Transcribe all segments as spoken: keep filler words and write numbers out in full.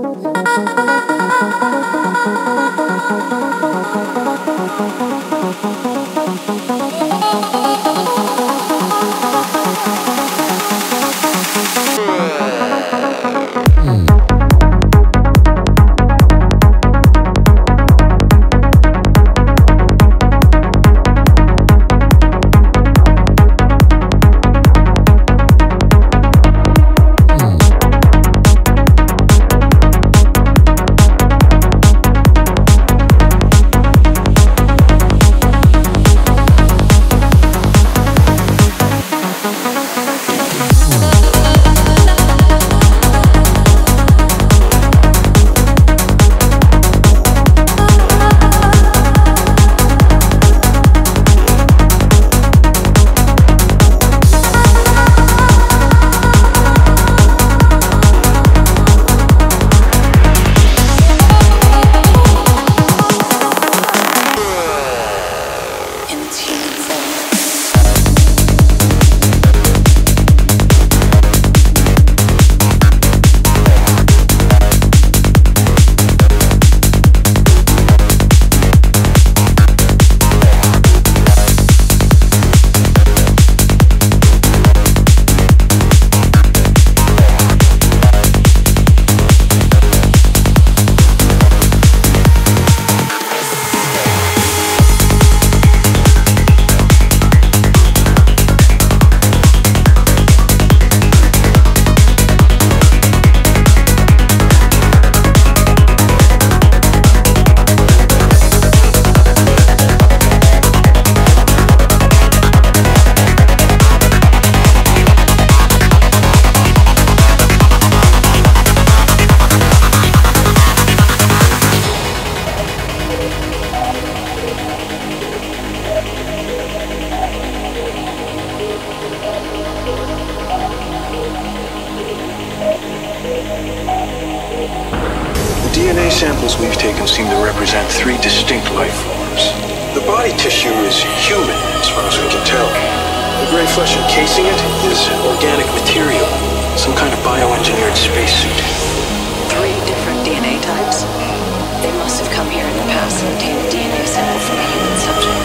The D N A samples we've taken seem to represent three distinct life forms. The body tissue is human, as far as we can tell. The gray flesh encasing it is organic material, some kind of bioengineered spacesuit. Three different D N A types? They must have come here in the past and obtained a D N A sample from a human subject.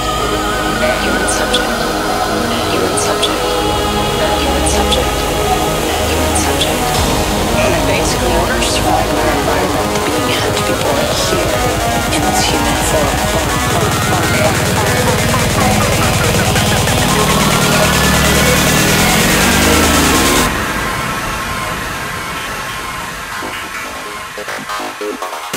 Human subject. Human subject. Human subject. Human subject. And it basically orders survive in our environment. The being had to be born here in its human form. Thank you.